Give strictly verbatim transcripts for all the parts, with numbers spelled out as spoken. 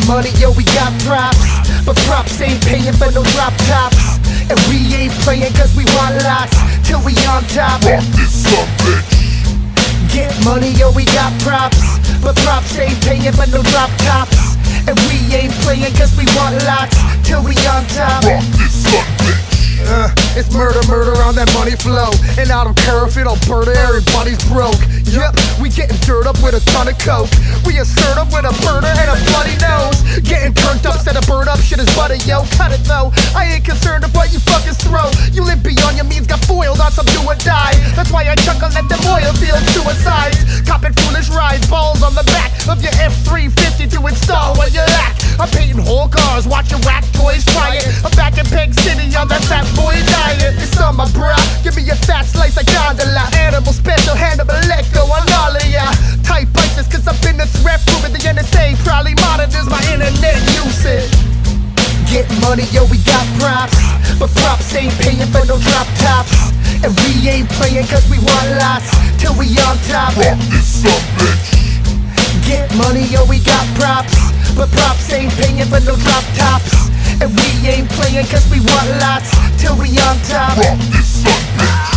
money, yo, we got props, but props ain't paying for no drop tops. And we ain't playing cause we want lots, till we on top. Rock this Sumbitch. Get money, yo, we got props, but props ain't paying for no drop tops. And we ain't playing cause we want lots, till we on top. Rock this Sumbitch. Uh, it's murder, murder on that money flow. And I don't care if it Alberta, everybody's broke. Yep, we getting dirt up with a ton of coke. We assert up with a burner and a bloody nose. Getting turned up, instead of burn up, shit is butter, yo. Cut it though, I ain't concerned of what you fuckers throw. You live beyond your means, got foiled on some do or die. That's why I chuckle at them oil field suicides. Copping foolish rides, balls on the back of your F three fifty to install what you lack. I'm painting whole cars, watching whack toys, try it. I'm back in Peg City on that fat boy diet. It's on my bra, give me a fat slice of gondola. Animal special, Hannibal Lecter on all of ya. Type ISIS cause I've been the threat, proving the N S A probably monitors my internet usage. Get money, yo, we got props, but props ain't paying for no drop tops. And we ain't playing cause we want lots, till we on top. Rock this Sumbitch. Get money, yo, we got props, but props ain't paying for no drop tops. And we ain't playing cause we want lots, till we on top. Rock this Sumbitch.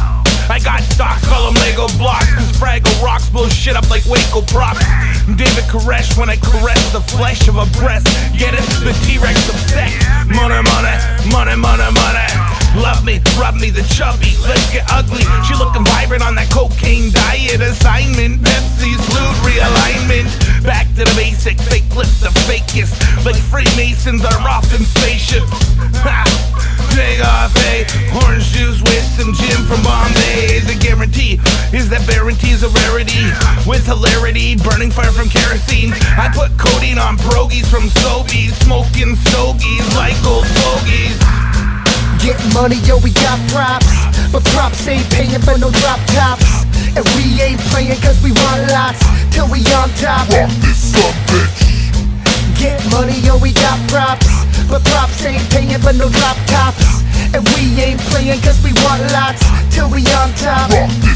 I got stocks, call them Lego blocks, cause Fraggle rocks blow shit up like Waco props. David Koresh when I caress the flesh of a breast. Get it? The T-Rex of sex. Money, money, money, money, money. Love me, rub me, the chubby, let's get ugly. She looking vibrant on that cocaine diet. Assignment, Pepsi, salute, realignment. Back to the basic, fake lift the fakest. Like Freemasons are off in spaceships. Ha! Take off a orange juice with some gin from Bombay. The guarantee is that guarantee's a rarity, with hilarity, burning fire from kerosene. I put codeine on pierogies from Sobeys, smoking stogies like old fogies. Get money, yo, we got props, but props ain't paying for no drop tops. And we ain't playing cause we want lots, till we on top. Rock this Sumbitch. Get money, yo, we got props, but props ain't paying for no drop tops. And we ain't playing cause we want lots, till we on top. Rock this